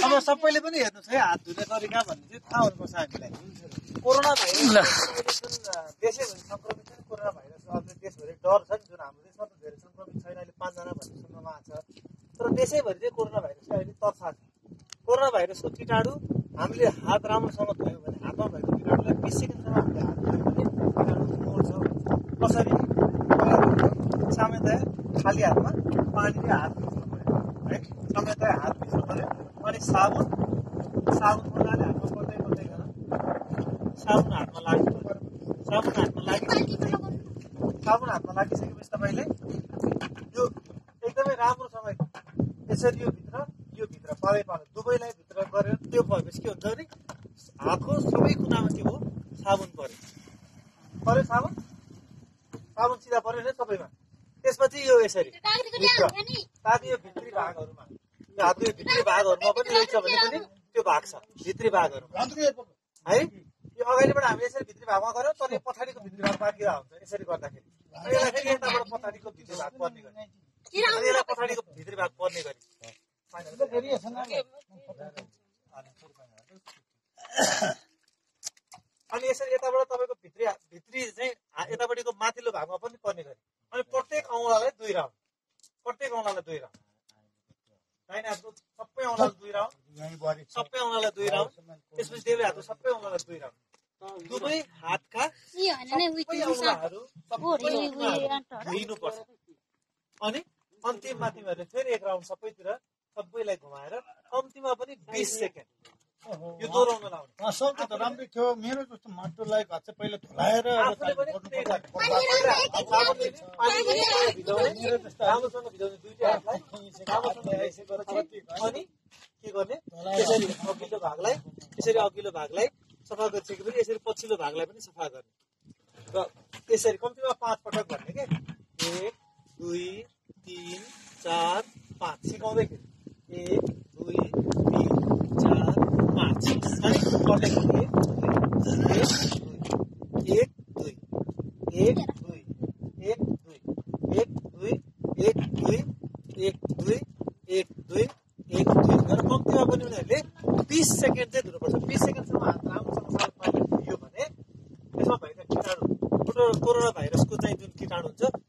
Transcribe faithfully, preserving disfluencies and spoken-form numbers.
अब सबैले पनि हेर्नुहोस् है, हात धुने तरिका भन्ने चाहिँ थाहा हुनुपर्छ हामीलाई। कोरोना भाइरस जुन देशैभरि संक्रमित छ, कोरोना भाइरस अहिले देशभरि डर छ नि, जुन हाम्रो देशमा त धेरै संक्रमित छैन, अहिले पाँचजना भन्ने सुन्नमा आएको छ। तर देशैभरि चाहिँ कोरोना भाइरसको अहिले तर्सा छ। कोरोना भाइरसको किटाणु हामीले हात राम्रोसँग धोयौँ भने, हातमा भएको किटाणुलाई बिस सेकेन्डसम्म हामीले हात धोयौँ भने किटाणु मर्छ। कसरी? सामान्यतया खाली हातमा पानीले हात भिज्नु पऱ्यो है, सामान्यतया हात भिज्नु पऱ्यो। अनि साबुन साबुन मजाले हातमा पर्दै पर्दै गर्न, साबुन हातमा लाग्नु पऱ्यो। साबुन हातमा लागि साबुन हातमा लागिसकेपछि तपाईँले यो एकदमै राम्रोसँग यसरी यो भित्र यो भित्र पालै पालो दुवैलाई भित्र गरेर त्यो भएपछि के हुन्छ भने हातको सबै कुनामा के हो, साबुन पऱ्यो पऱ्यो साबुन साबुन सिधा पऱ्यो नि सबैमा। त्यसपछि यो यसरी भित्र ताकि यो भित्री भागहरूमा, यो हातको यो भित्री भागहरूमा पनि रहेछ भने पनि त्यो भाग्छ भित्री भागहरूमा है। यो अगाडिबाट हामीले यसरी भित्री भागमा गऱ्यौँ, तर यो पछाडिको भित्री भाग बाँकी हुन्छ यसरी गर्दाखेरि। यसलाई फेरि यताबाट पछाडिको भित्री भाग पर्ने गरी, यसलाई पछाडिको भित्री भाग पर्ने गरी अनि यसरी यताबाट तपाईँको भित्री भित्री चाहिँ यतापट्टिको माथिल्लो भागमा पनि पर्ने गरी। अनि प्रत्येक औँलालाई दुई राउन्ड, प्रत्येक औँलालाई दुई राउन्ड, दाहिने हातको सबै औँलालाई दुई राउन्ड, सबै औँलालाई दुई राउन्ड, त्यसपछि देब्रे हातको सबै औँलालाई दुई राउन्ड, दुवै हातका सबै औँलाहरू धोइनुपर्छ। अनि अन्तिम माथिमा फेरि एक राउन्ड सबैतिर सबैलाई घुमाएर कम्तीमा पनि बिस सेकेन्ड यो दोहोऱ्याउन लाउने। सबको त राम्रै थियो, मेरो जस्तो माटोलाई घाँस चाहिँ पहिला धुलाएर राम्रोसँग भिजाउने दुईटै हातलाई राम्रोसँग अनि के गर्ने, यसरी अघिल्लो भागलाई यसरी अघिल्लो भागलाई सफा गरिसकेपछि यसरी पछिल्लो भागलाई पनि सफा गर्ने र यसरी कम्तीमा पाँच पटक गर्ने के। एक दुई तिन चार पाँच सिकाउँदैखेरि एक दुई तिन चार पाँच अनि गर्दाखेरि एक दुई एक दुई एक दुई एक दुई एक दुई एक दुई एक दुई एक दुई गरेर कम्तीमा पनि उनीहरूले बिस सेकेन्ड चाहिँ धुनुपर्छ। बिस सेकेन्डसम्म हात राम्रोसँग साफ पानीले धुयो भने त्यसमा भएका किटाणु कोरोना भाइरसको चाहिँ जुन किटाणु हुन्छ